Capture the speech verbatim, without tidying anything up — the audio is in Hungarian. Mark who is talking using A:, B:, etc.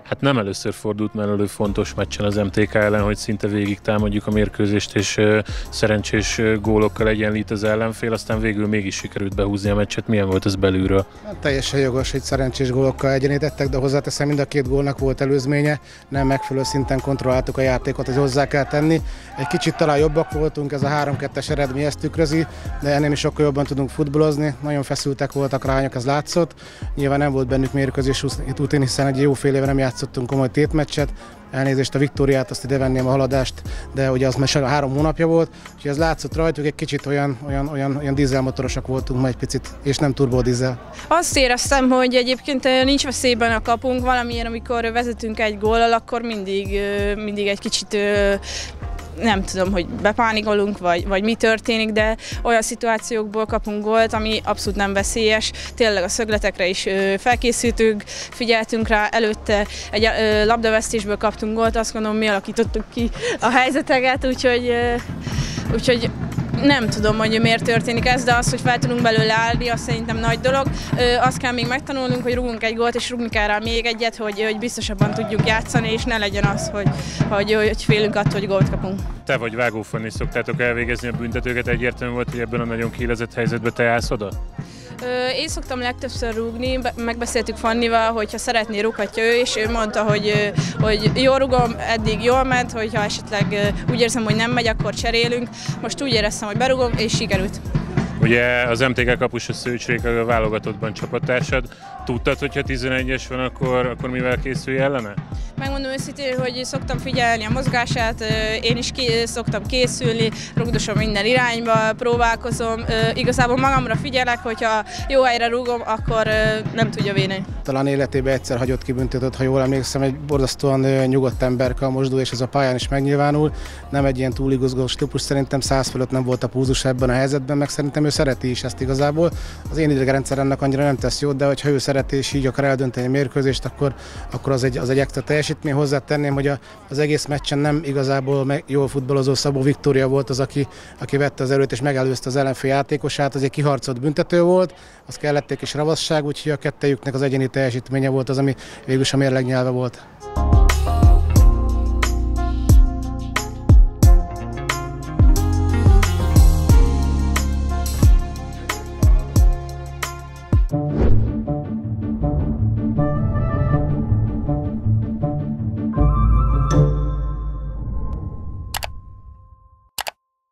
A: Hát nem először fordult már elő fontos meccsen az em té ká ellen, hogy szinte végig támadjuk a mérkőzést, és uh, szerencsés uh, gólokkal egyenlít az ellenfél, aztán végül mégis sikerült behúzni a meccset. Milyen volt ez belülről?
B: Hát teljesen jogos, hogy szerencsés gólokkal egyenítettek, de hozzáteszem, mind a két gólnak volt előzménye, nem megfelelő szinten kontrolláltuk a játékot, hogy hozzá kell tenni. Egy kicsit talán jobbak voltunk, ez a három kettes eredmény ezt tükrözi, de ennél is sokkal jobban tudunk futballozni, nagyon feszültek voltak rányok, ez látszott. Nyilván nem volt bennük mérkőzés után, hiszen egy jó fél éve nem játszottunk komoly tétmeccset. Elnézést a Viktóriát, azt ide venném a haladást, de ugye az már három hónapja volt, úgyhogy ez látszott rajtuk, egy kicsit olyan, olyan, olyan, olyan dízelmotorosak voltunk ma egy picit, és nem turbódízel.
C: Azt éreztem, hogy egyébként nincs veszélyben a kapunk, valamilyen, amikor vezetünk egy góllal, akkor mindig, mindig egy kicsit nem tudom, hogy bepánikolunk, vagy, vagy mi történik, de olyan szituációkból kapunk gólt, ami abszolút nem veszélyes. Tényleg a szögletekre is felkészültünk, figyeltünk rá, előtte egy labdavesztésből kaptunk gólt, azt gondolom, mi alakítottuk ki a helyzeteket, úgyhogy, úgyhogy nem tudom, hogy miért történik ez, de az, hogy fel tudunk belőle állni, az szerintem nagy dolog. Azt kell még megtanulnunk, hogy rúgunk egy gólt, és rúgni kell rá még egyet, hogy, hogy biztosabban tudjunk játszani, és ne legyen az, hogy, hogy, hogy félünk attól, hogy gólt kapunk.
A: Te vagy vágófon, is szoktátok elvégezni a büntetőket, egyértelmű volt, hogy ebben a nagyon kiélezett helyzetben te állsz oda?
C: Én szoktam legtöbbször rúgni, megbeszéltük Fannival, hogy ha szeretné, rúghatja ő, és ő mondta, hogy, hogy jól rúgom, eddig jól ment, hogyha esetleg úgy érzem, hogy nem megy, akkor cserélünk. Most úgy éreztem, hogy berúgom, és sikerült.
A: Ugye az em té ká kapus a Szőcs Réka, a válogatottban csapattársad. Tudtad, hogyha tizenegyes van, akkor, akkor mivel készülj ellene?
C: Megmondom őszintén, hogy szoktam figyelni a mozgását, én is ki, szoktam készülni, rugdosom minden irányba, próbálkozom. Igazából magamra figyelek, hogyha jó helyre rúgom, akkor nem tudja védeni.
B: Talán életében egyszer hagyott ki büntetőt, ha jól emlékszem, egy borzasztóan nyugodt emberke a Mosdó, és ez a pályán is megnyilvánul. Nem egy ilyen túl igazgós típus, szerintem száz fölött nem volt a púzus ebben a helyzetben, meg szerintem ő szereti is ezt igazából. Az én idegenrendszer ennek annyira nem tesz jót, de hogyha ő szereti és így akar eldönteni a mérkőzést, akkor, akkor az egy, az egy extra teljesítmény. Hozzátenném, hogy a, az egész meccsen nem igazából meg, jól futballozó Szabó Viktória volt az, aki, aki vette az erőt és megelőzte az ellenfél játékosát. Az egy kiharcolt büntető volt, az kellett egy kis ravasság, úgyhogy a kettejüknek az egyéni teljesítménye volt az, ami végül is a mérleg nyelve volt.